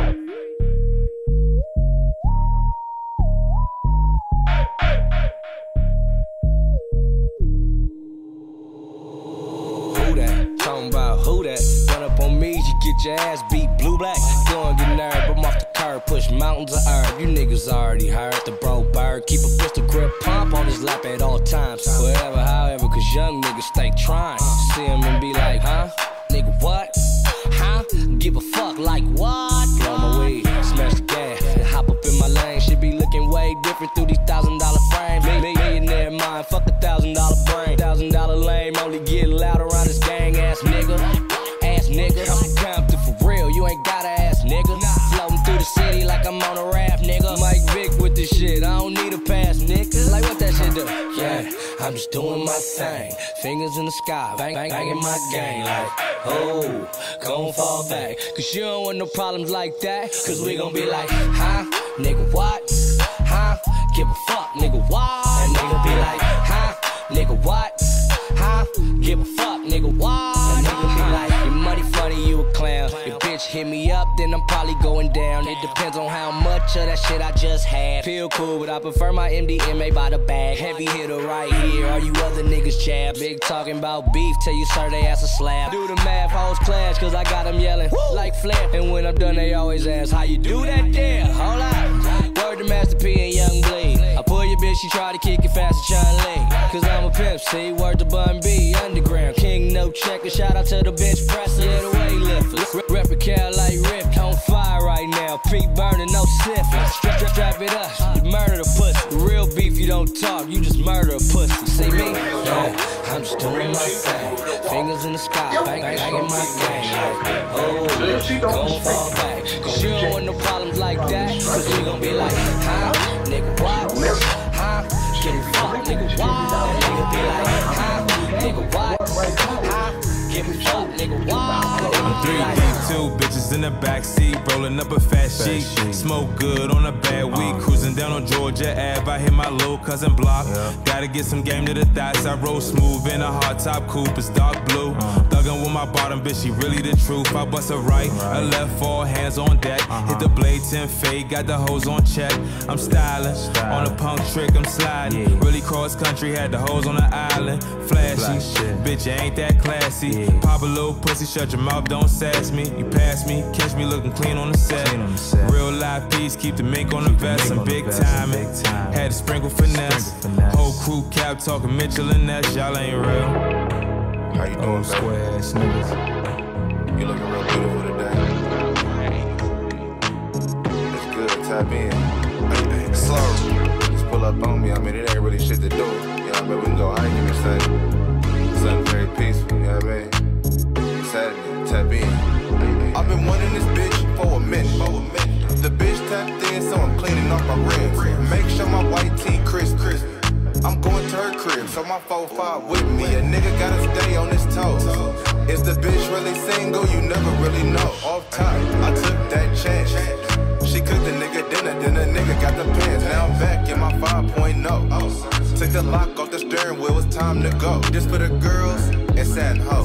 S23: talking about who that? Run up on me, you get your ass beat blue black. Go and get nerve, I'm off the curb, push mountains of herb. You niggas already heard the bro bird. Keep a pistol grip pump on his lap at all times. Whatever, however, cause young niggas stay trying. See him and be like, huh? Nigga, what? Huh? Give a fuck like what? Blow my weed, smash the gas, and hop up in my lane. Shit be looking way different through these thousand dollar frames. Millionaire mind, fuck a thousand dollar brain. Thousand dollar lame, only get loud around this gang ass nigga. Ass nigga, I'm Compton for real, you ain't gotta ask nigga. Floating through the city like I'm on a raft, nigga. Mike Vick with this shit, I don't need a pass, nigga. Like what that shit do? Yeah, I'm just doing my thing. Fingers in the sky, bang, bang, banging my gang like, oh, gon' fall back. Cause you don't want no problems like that. Cause we gon' be like, huh? Nigga, what? Huh? Give a fuck, nigga, what? And nigga be like, huh? Nigga, what? Huh? Give a fuck, nigga, what? And nigga be like, your money funny, you a clown. If bitch hit me up, then I'm probably going down. It depends on how much of that shit I just had. Feel cool, but I prefer my M D M A by the bag. Heavy hitter right here, all you other niggas jab. Big talking about beef, tell you sir they ass a slab. Do the math, hoes clash, cause I got them yelling like Flair. And when I'm done, they always ask, how you do that there? Hold up, word to Master P and Young Bleed. I pull your bitch, she try to kick it fast as Chun Li. Cause I'm a pimp, see, word to Bun B, underground. King no checker, shout out to the bench presser, yeah, the weightlifters. Rep a cow like Rip, on fire right now. Pete burning, no sniffing. Strap, strap, strap it up, you murder the pussy. Real beef, you don't talk, you just murder a pussy. See me? Yeah, I'm just doing my thing. Fingers in the sky, bang, bang, banging my gang. Like, oh, gon' fall back. Cause you don't want no problems like that. Cause we gon' be like, huh? Nigga, what? Huh? Give a fuck, nigga, what? And nigga be like, huh? Nigga, what? Huh? Give a fuck, nigga, what?
S24: I'm three deep, two bitches in the backseat, rolling up a fat sheet. Smoke good on a bad week, cruising down on Georgia Ave. I hit my little cousin block. Gotta get some game to the thoughts. I roll smooth in a hard top coupe, it's dark blue. Thuggin' with my bottom bitch, she really the truth. I bust a right, a left, four hands on deck. Hit the blade ten fade, got the hose on check. I'm styling, on a punk trick, I'm sliding. Really cross country, had the hose on the island. Flashy, bitch, you ain't that classy. Pop a little pussy, shut your mouth, don't sass me. You pass me, catch me looking clean on the set. Real life piece, keep the mink on the vest. I'm big timing, had to sprinkle finesse. Whole crew cap talking Mitchell and Ness, y'all ain't real.
S5: How you doing, square ass niggas? You looking real beautiful today. tap in. Hey, hey, slow. Just pull up on me. I mean, it ain't really shit to do. You know what I mean? We can go hiking or something. Something very peaceful. You know what I mean? Saturday, tap in. I've been wanting this bitch for a minute. For a minute. The bitch tapped in, so I'm cleaning up my rims. Make sure my white tee crisp, crisp. I'm going to her crib, so my four five with me. A nigga gotta stay on his toes. Is the bitch really single? You never really know. Off top, I took that chance. She cooked the nigga dinner, then the nigga got the pants. Now I'm back in my five point oh. Took the lock off the steering wheel, it's time to go. This for the girls, it's San Ho.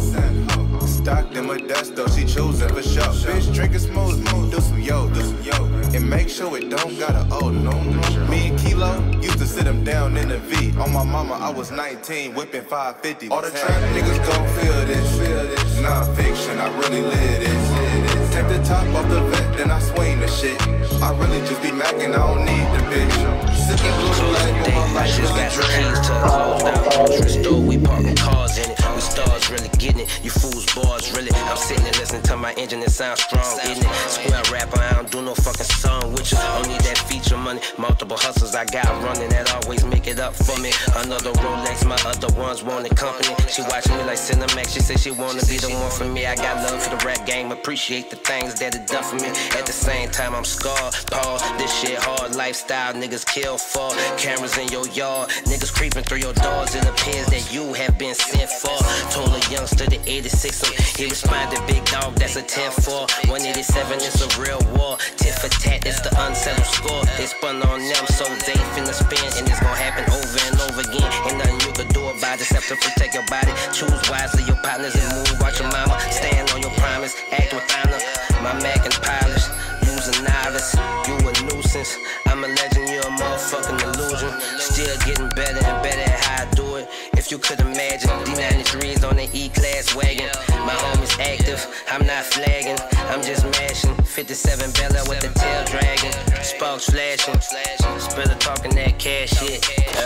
S5: Stocked in Modesto, she choosing for sure. Bitch drinking smooth, do some yo, do some yo. And make sure it don't got a oh no, no. Me and Kilo used to sit him down in the V. On my mama, I was nineteen, whipping five fifty. All the trap niggas gon' feel this, feel this. Non-fiction, I really live this. Take the top off the vet, then I swing the shit. I really just be macking, I don't need the bitch. Sipping blue light on my life, just got
S23: keys to a closed down grocery store. We parking cars in it. We stars really getting it. You fools bars really. I'm sitting and listening to my engine. It sounds strong, isn't it? Square rapper, I don't do no fucking song with you. Don't need that feature money. Multiple hustles I got running that always make it up for me. Another Rolex, my other ones wanted company. She watching me like Cinemax. She said she wanna be the one for me. I got love for the rap game. Appreciate the things that it done for me. At the same time, I'm scarred. Pause. This shit hard lifestyle. Niggas kill for cameras in your yard. Niggas creeping through your doors. It appears that you have been sent for. Told a youngster the eighty-six. He responded, big dog, that's a ten four. one eighty-seven, it's a real war. Tit for tat, it's the unsettled score. They spun on them, so they finna spin. And it's gonna happen over and over again. Ain't nothing you can do about it except to protect your body. Choose wisely your partners and move. Watch your mama, stand on your promise. Act with honor. My Mac and polish. Use a novice, you a nuisance. I'm a legend, you're a motherfucking illusion. Still getting better and better at how I do it. If you could imagine, D ninety-threes on the E-Class wagon. My homie's active, I'm not flagging. I'm just mashing. fifty-seven Bella with the tail dragging. Sparks flashing. Spiller talking that cash shit.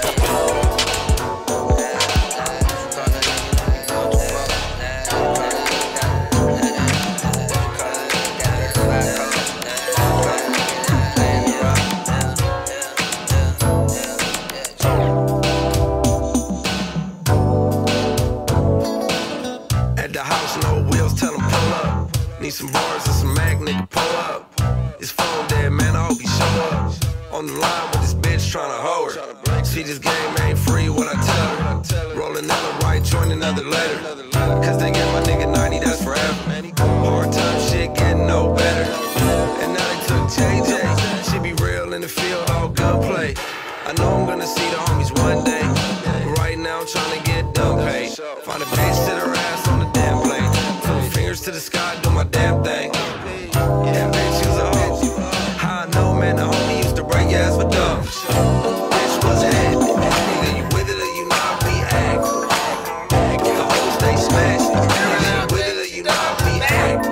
S23: Uh.
S2: Need some bars and some mag, nigga, pull up. His phone dead, man, I hope he show up. On the line with this bitch tryna hold her. See, this game ain't free, what I tell her. Roll another right, join another letter. Cause they get my nigga ninety, that's forever. Hard time shit getting no better. And now they took J J. She be real in the field, all gunplay. I know I'm gonna see the homies one day. But right now I'm tryna get done paid. Find a bitch, sit her ass on the damn blade. Fingers to the sky, do my damn thing. Yeah, bitch, you's a hoe. How I know, man, the homie used to break your ass for dumb. Bitch, what's happening? Either you with it or you not, we act. The hoes stay smashing. Either you with it or you not, we act.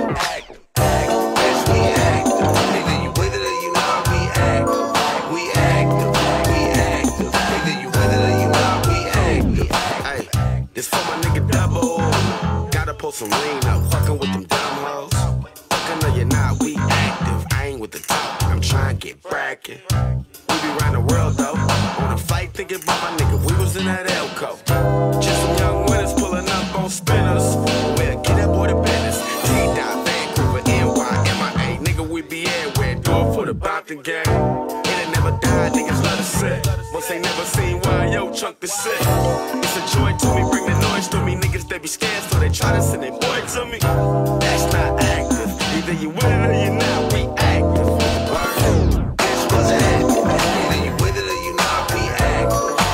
S2: Bitch, we act. Either you with it or you not, we act. We act. We act. Either you with it or you not, we act.
S1: Hey, this for my nigga Double. Gotta pull some lean up, fucking with them dumb hoes. Fucking or you're not, we active. I ain't with the talk, I'm trying to get bracket. We be round the world though. On a flight thinking about my nigga, we was in that Elko. Just some young winners pulling up on spinners. Well, get that boy the business. T-Dot, Vancouver, N Y, M I A. Nigga, we be everywhere, do it for the Bompton gang. It ain't never died, niggas let us sit. Once they never seen why yo chunk the shit. It's a joy to me, bring the noise to me. Niggas, they be scared, so they try to send their boy to me. That's not active. Either you with it or you not, we active. Word.
S2: Bitch, what's happening? Either you with it or you not, we act.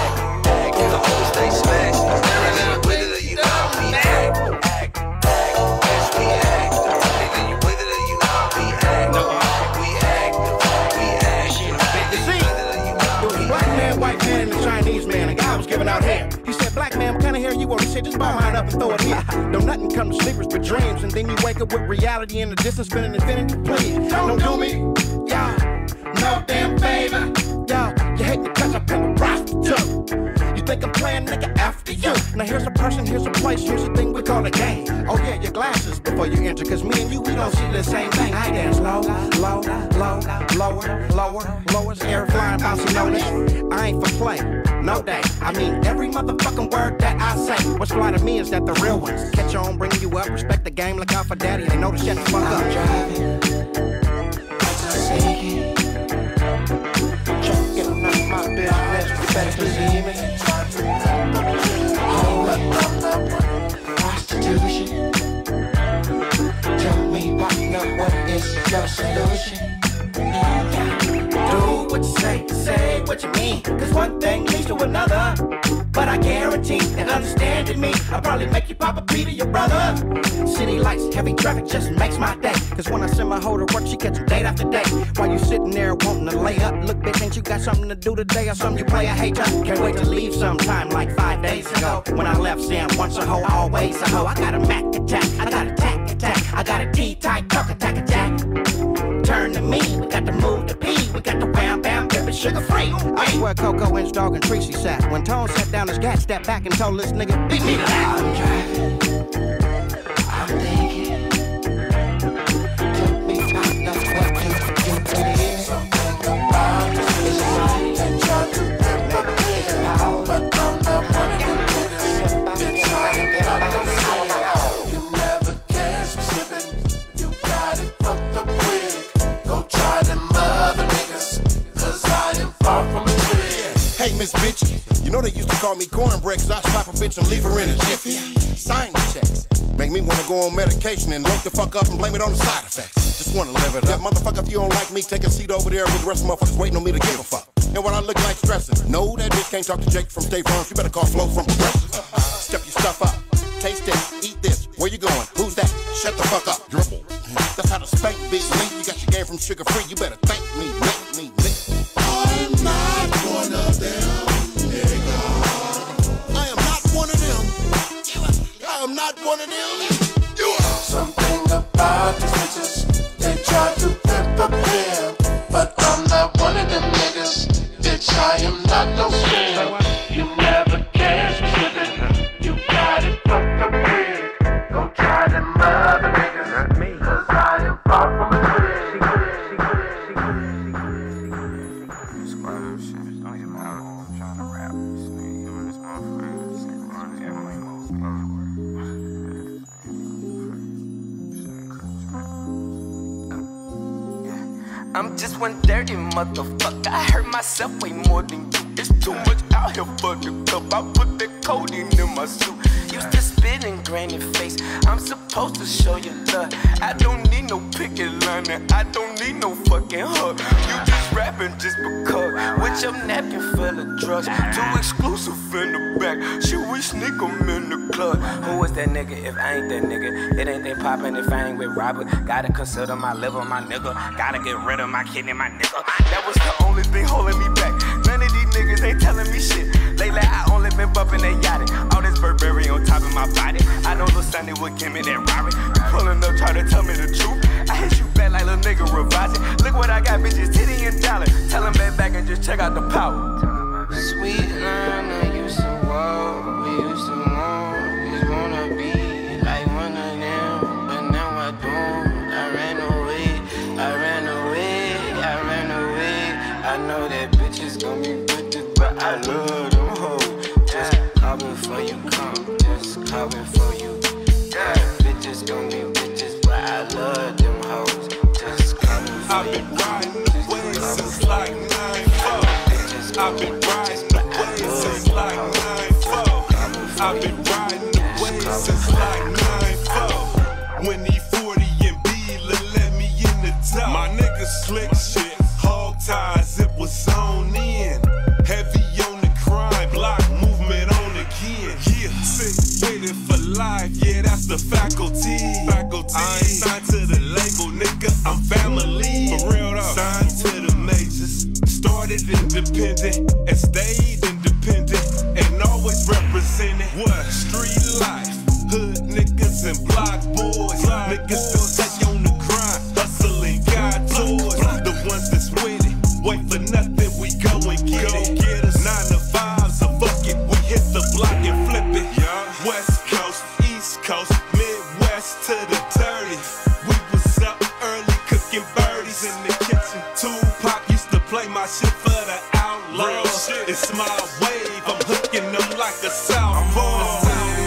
S2: The hoes stay smashing. Either you with it or you not, we act. Bitch, we act. Either you with it or you not, we act. We act. We act.
S3: You see, it was black man, white man, and the Chinese man. A guy was giving out hair. He said, black man, what kind of hair you want? He said, just buy mine up and throw it here. Don't nothing come to sleepers but dreams. And then you wake up with reality in the distance, spinning infinity. Please, don't do me, y'all. No damn favor, y'all. You hate me cause I pimp a prostitute. You think I'm playing, nigga, after you. Now here's a person, here's a place, here's a thing we call a game. Oh yeah, your glasses before you enter. Cause me and you, we don't see the same thing. I dance low, low, low, lower, lower, lowest, air flying, bouncy notice. I ain't for play, no day. I mean every motherfucking word that I say. What's fly to me is that the real ones catch on, bring you up, respect the game, look out for daddy. They know to shut the fuck up.
S12: I'm driving, sinking, checking out my business, better believe me. Hold up, prostitution. Tell me why not, what is your solution?
S3: Do what you say, say what you mean. Cause one thing leads to another. But I guarantee that understanding me, I'll probably make you pop a beat of your brother. City lights, heavy traffic just makes my day. Cause when I send my hoe to work, she catching date after day. While you sitting there wanting to lay up, look bitch, ain't you got something to do today or something you play? I hate ya. Can't wait to leave sometime like five days ago. When I left Sam, once a hoe, always a hoe. I got a Mac attack, I got a tack attack, I got a T-type truck attack attack. Turn to me, we got to move to P, we got to wham bam, baby, sugar free. I ain't where Coco, Inch, Dog, and Tracy sat. When Tone sat down his gat, stepped back and told this nigga, beat me to that.
S12: I'm driving, I'm thinking, tell me about the what you do to the something about this is right that try to rip my head out, but I'm the one that did it. Trying to get out of the soul. You never catch me slipping, you got it fucked up quick. Go try them other niggas, cause I am far from a tree.
S3: Hey, Miss Bitch, you know they used to call me cornbread cause I slap a bitch and leave her in a jiffy. Sign the checks. Make me wanna go on medication and load the fuck up and blame it on the side effects. Just wanna live it up. Motherfucker, if you don't like me, take a seat over there with the rest of motherfuckers waiting on me to give a fuck. And when I look like stressing, no, that bitch can't talk to Jake from State Farm. You better call Flo from Progressive. Step your stuff up. Taste this, eat this. Where you going? Who's that? Shut the fuck up. Dribble. That's how the spank big link. You got your game from Sugar Free. You better thank me, lick me, lick.
S7: I'm not one of them, nigga.
S3: I am not one of them. I am not one of them.
S7: You are.
S12: Something about these bitches, they try to pimp a pimp, but I'm not one of them niggas. Bitch, I am not no scam. You never catch me slipping. You got it fucked up quick. Go try them other niggas, cause I am far from a tree.
S6: I'm just one dirty motherfucker. I hurt myself way more than you. It's too much out here for the cup. I put that codeine in my suit. Used to spit in granny face. I'm supposed to show you love. I don't need no picket line and I don't need no fucking hug. You just rapping just because. With your napkin full of drugs. Too exclusive in the back. Should we sneak 'em in the club? Who is that nigga if I ain't that nigga? It ain't that poppin' if I ain't with Robert. Gotta consider my liver, my nigga. Gotta get rid of my kidney, my nigga. That was the only thing holding me back. None of these niggas ain't telling me shit. Lately I only been bumping that yachting. All this Burberry on top of my body. I know Lil Sunday would give me that Rari. You pulling up, try to tell me the truth. I hit you back like little nigga Ravazzi. Look what I got, bitches, titty and dollar. Tell them back back and just check out the power.
S21: Sweet line, I used to walk, we used to want, just wanna be like one of them, but now I don't. I ran away, I ran away, I ran away. I know that bitches gon' be with this, but I love them hoes. Just coming for you, come, just coming for you. Yeah, bitches gon' be bitches, but I love them hoes. Just coming for you. I've been riding the waves since like nine four. I've been riding the waves since like nine four. I've been riding the waves since like nine four.
S8: When he forty and B, let me in the top. My niggas slick shit, hog ties, it was on in. Heavy on the crime, block movement on again. Yeah, sick, waiting for life, yeah, that's the faculty. Faculty. I ain't signed to the label, nigga, I'm family. For real though. Signed to the majors. Started independent and stayed independent and always represented what? Street life, hood niggas and block boys. Block niggas that stay on the grind, hustling, got toys. The ones that's with it, wait for nothing, we go and get it. Get us. Nine to five, so fuck it, we hit the block and flip it. Yeah. West Coast, East Coast, Midwest to the dirty. We was up early cooking birdies in the kitchen. Tupac used to play my shit for the outlaws. It's my wave, I'm hooking them like a southpaw.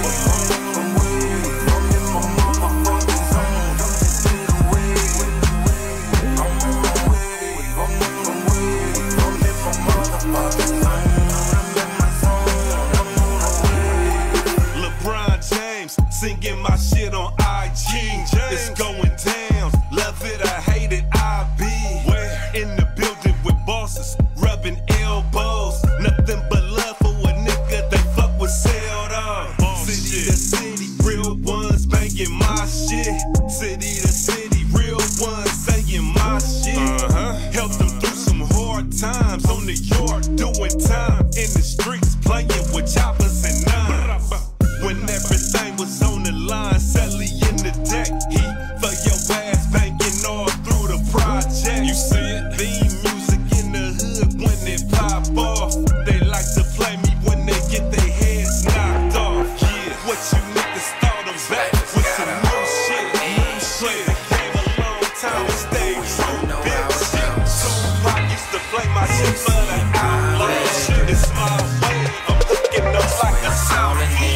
S8: Singing my shit on I G, it's going down. Love it, I hate it, I be where in the building with bosses, rubbing elbows. Nothing but love for a nigga, they fuck with seldom. City to city, real ones banging my shit. City to city, real ones saying my shit. Uh-huh. Help them through some hard times on the yard, doing time in the streets, playing with choppers and knives. When everything was on the line, Sally in the deck, heat for your ass banging all through the project. You see it? Theme music in the hood when it pop off. They like to play me when they get their heads knocked off. Yeah, what you niggas thought I'm back with some new shit. Play the game a long time and stay true, bitch. Tupac used to play my shit for the outlaws. It's my way, I'm hooking up like a sound.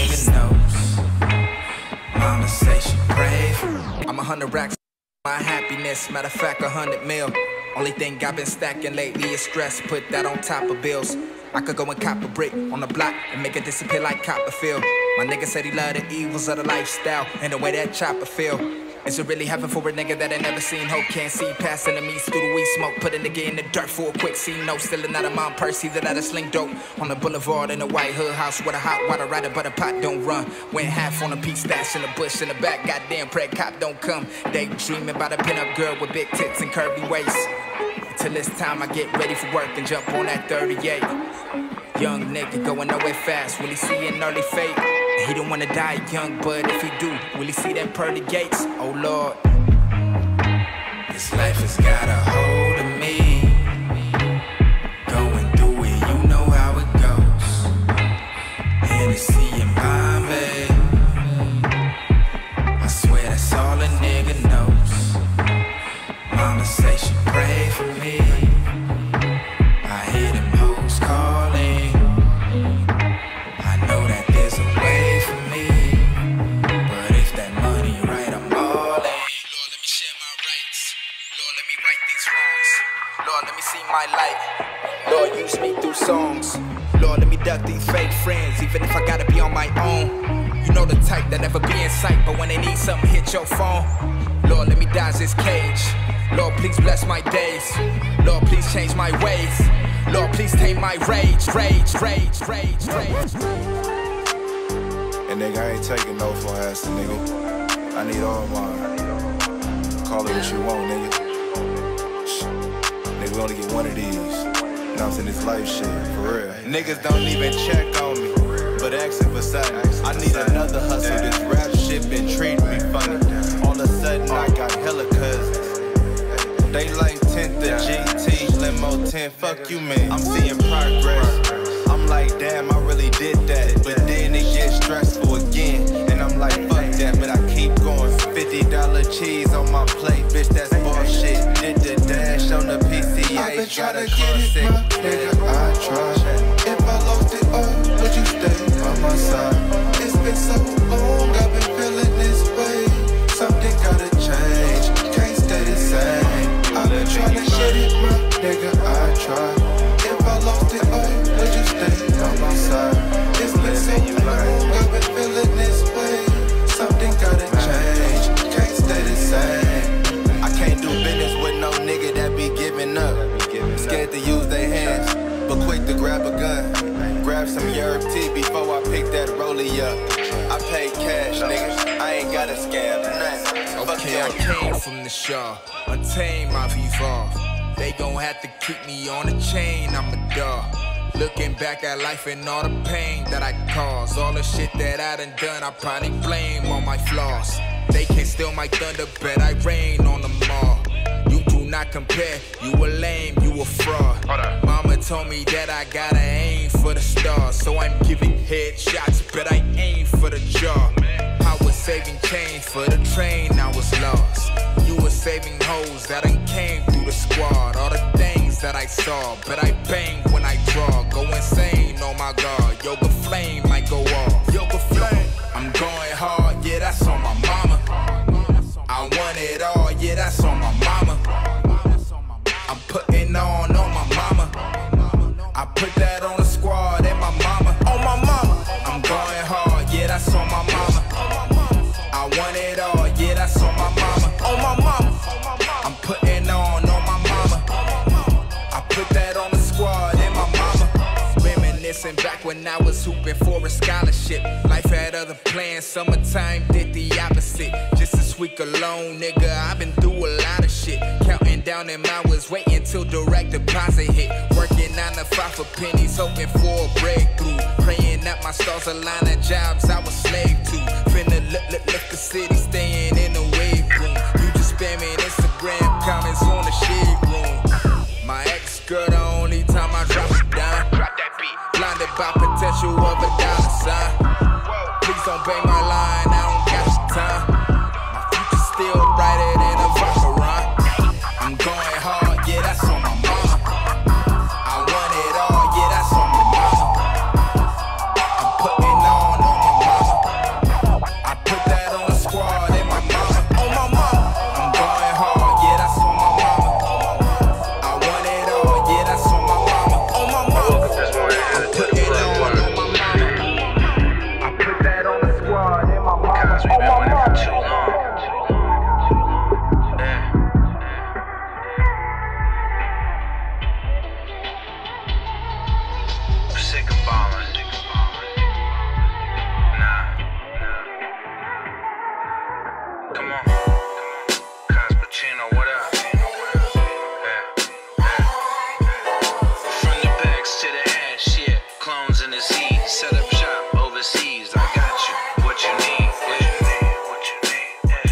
S10: Mama say she brave. I'm a hundred racks, my happiness. Matter of fact, a hundred mil. Only thing I've been stacking lately is stress. Put that on top of bills. I could go and cop a brick on the block and make it disappear like Copperfield. My nigga said he loved the evils of the lifestyle and the way that chopper feel. Is it really heaven for a nigga that ain't never seen? Hope can't see past enemies through the weed smoke. Put a nigga in the dirt for a quick see no. Stealing out of my purse, either that or sling dope. On the boulevard in a white hood house with a hot water rider, but a pot don't run. Went half on a piece, stash in the bush in the back. Goddamn, pray cop don't come. Daydreaming about a pin-up girl with big tits and curvy waist. Till this time I get ready for work and jump on that thirty-eight. Young nigga going nowhere fast. Will he see an early fate? He don't wanna die young, but if he do, will he see them pearly gates? Oh Lord, this life has got a hold of me. Going through it, you know how it goes. Hennessy and Bombay, I swear that's all a nigga knows. Mama say she pray for me. I hear them hoes calling. I know that there's a way for me, but if that money right, I'm all in. Lord, let me share my rights. Lord, let me right these wrongs. Lord, let me see my light. Lord, use me through songs. Lord, let me duck these fake friends, even if I gotta be on my own. You know the type that never be in sight, but when they need something, hit your phone. Lord, let me dodge this cage. Lord, please bless my days. Lord, please change my ways. Lord, please tame my rage, rage, rage, rage, rage.
S5: And nigga, I ain't taking no for ass, nigga. I need all mine. Call it what you want, nigga. Shh. Nigga, we only get one of these. You know what I'm saying? This life shit, for real. Niggas don't even check on me, but asking for something. I need another hustle. This rap shit been treating me funny. All of a sudden, I got hella cousins. They like tenth to G T, limo ten, fuck you, man. I'm seeing progress. I'm like, damn, I really did that. But then it gets stressful again. And I'm like, fuck that, but I keep going. fifty dollar cheese on my plate, bitch, that's bullshit. Did the dash on the P C A.
S13: I've been trying to get it, my nigga, I tried. If I lost it all, would you stay by my side? It's been so long, I've been feeling this way. Something gotta change, can't stay the same. I've been trying to get it, my nigga, I tried. If I lost it all, would you stay by my side? It's been so long, I've been feeling this way. Something gotta change, can't stay the same.
S5: I can't do business with no nigga that be giving up. Scared to use their hands, but quick to grab a gun. Grab some Europe tea before I pick that rollie up. I pay cash, nigga, I ain't got a scam, nothing.
S10: Okay, I came from the Shaw, untamed, I've evolved. They gon' have to keep me on a chain, I'm a dog. Looking back at life and all the pain that I caused. All the shit that I done done, I probably blame on my flaws. They can't steal my thunder, bet I rain on them all. You do not compare, you a lame, you a fraud. Mama told me that I gotta aim for the stars, so I'm giving headshots, but I aim for the jaw. I was saving change for the train, I was lost. You were saving hoes that done came through the squad. All the things that I saw. But I bang when I draw. Go insane on my guard. Yoga flame might go off. Yoga flame. I'm going hard, yeah, that's on my mama. I want it all, yeah, that's on my mama. I'm putting on on my mama. I put that on the squad and my mama. On my mama. I'm going hard, yeah, that's on my mama. I want it all, yeah, that's on my mama. On my mama. I'm putting on on my mama. I put that on the squad and my mama. Reminiscing back when I was hooping for a scholarship. Life had other plans, summertime did the opposite. Just this week alone, nigga, I've been through a lot of shit. Counting down them hours, waiting till direct deposit hit. Working nine to five for pennies, hoping for a breakthrough. Praying that my stars align of jobs I was slave to. Finna look, look, look the city, staying in the wave room. You just spamming Instagram comments on the shade room. My ex girl, the only time I drop it down. Blinded by potential of a dollar sign. Please don't bang my line, I don't got your time. My future's still brighter than a Vacheron. I'm going hard, yeah, that's on my mama. I want it all, yeah, that's on my mama. I'm putting on on my mama. I put that on the squad and my mama. On my mama. I'm going hard, yeah, that's on my mama. I want it all, yeah, that's on my mama. On my mama. I'm putting on on my mama. I put that on the squad and my mama. Cause we've been winning for too long. I'm sick of balling. Nah. Come on. Casppuccino, what up? Yeah. From the backs to the ass, yeah. Clones in the seed. Set up shop overseas. I got you. What you need? What you need? What you need? Yeah.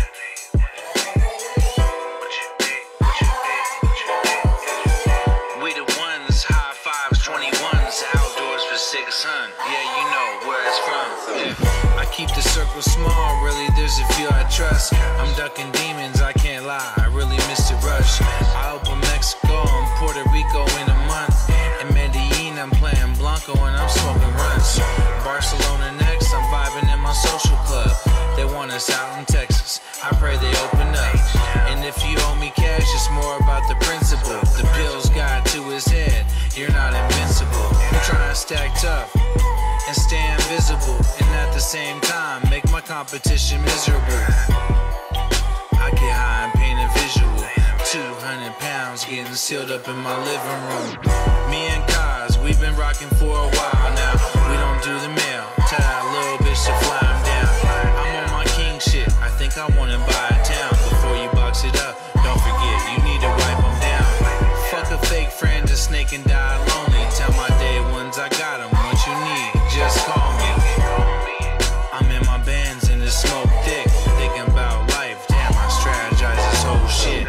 S10: What you need? What you need? What you need? We the ones, high fives, twenty-ones, outdoors for six hundred. Yeah, you know where it's from. Yeah. I keep the circle small, really, there's a few I trust. I'm ducking demons, I can't lie, I really miss the rush. I open Mexico and Puerto Rico in a month. In Medellin, I'm playing Blanco and I'm smoking runs. Barcelona next, I'm vibing in my social club. They want us out in Texas, I pray they open up. And if you owe me cash, it's more about the principle. The pills got to his head, you're not invincible. I'm trying to stack tough and stay invisible, and at the same time make my competition miserable. I get high and paint a visual. two hundred pounds getting sealed up in my living room. Me and Kaz, we've been rocking for a while now. We don't do the mail, tell that little bitch to fly him down. I'm on my king shit, I think I wanna buy a town. Before you box it up, don't forget, you need to wipe them down. Fuck a fake friend, just snake and die lonely. Tell my day ones I got them, what you need, just call me. I'm in my bands and the smoke thick, thinking about life, damn I strategize this whole shit.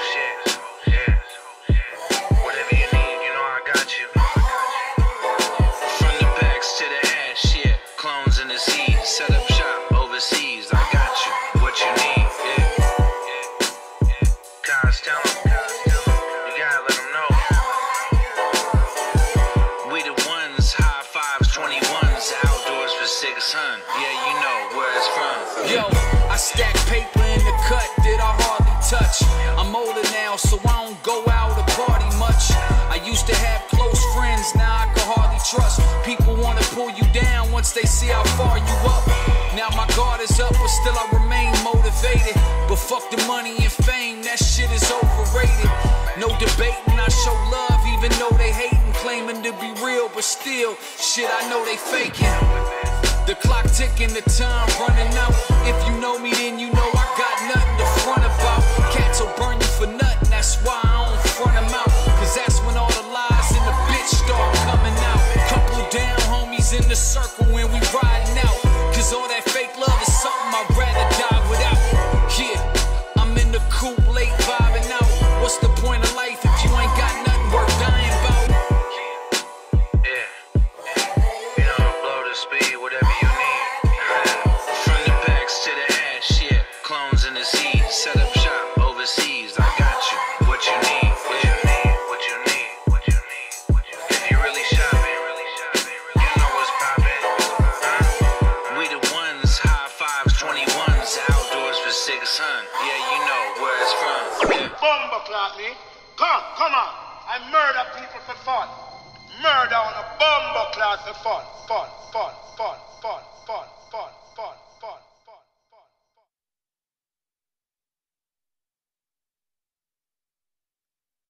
S10: Whatever you need, you know I got you. From the backs to the ass, yeah. Clones in the seed, set up shop overseas, I got you. What you need, yeah. Guys, tell them, you gotta let them know. We the ones, high fives, twenty-ones, outdoors for six hundred. Yeah, you know where it's from.
S11: Yo, I stack paper in the cut that I hardly touch. I'm older now, so I don't go out to party much. I used to have close friends, now I can hardly trust. People wanna pull you down once they see how far you up. Now my guard is up, but still I remain motivated. But fuck the money and fame, that shit is overrated. No debating, I show love even though they hating, claiming to be real, but still, shit I know they faking. The clock ticking, the time running out. If you know me, then you know I got nothing to front about. Cats will burn you for nothing, that's why I don't front them out. Cause that's when all the lies and the bitch start coming out. Couple down homies in the circle when we riding out. Cause all that fake love is something I'd rather die without. Yeah, I'm in the coupe late vibing out. What's the point of life if you ain't got nothing worth dying about?
S10: Yeah, you know, blow the speed, whatever you need. From the backs to the ass, yeah. Clones in the seed, set up shop overseas, I got you. What you need, what you need, what you need, what you
S9: about me. Come, come on. I murder people for fun. Murder on a bumbo class for fun, fun, fun, fun, fun, fun.